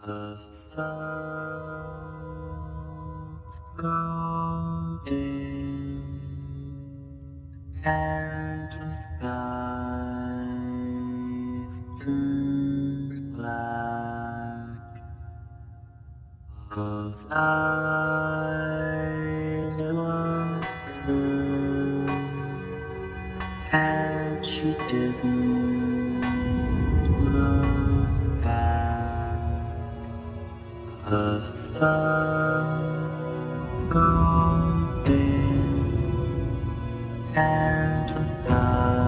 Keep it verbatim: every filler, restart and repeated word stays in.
The sun's golden and the skies turned black, 'cause I loved her and she didn't love back. The sun's golden and the sky